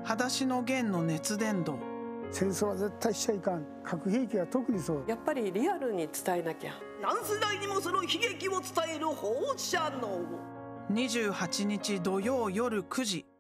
裸足の弦の熱伝導。 戦争は絶対しちゃいかん。核兵器は特にそう。 やっぱりリアルに伝えなきゃ。 何世代にもその悲劇を伝える放射能。 28日土曜夜9時。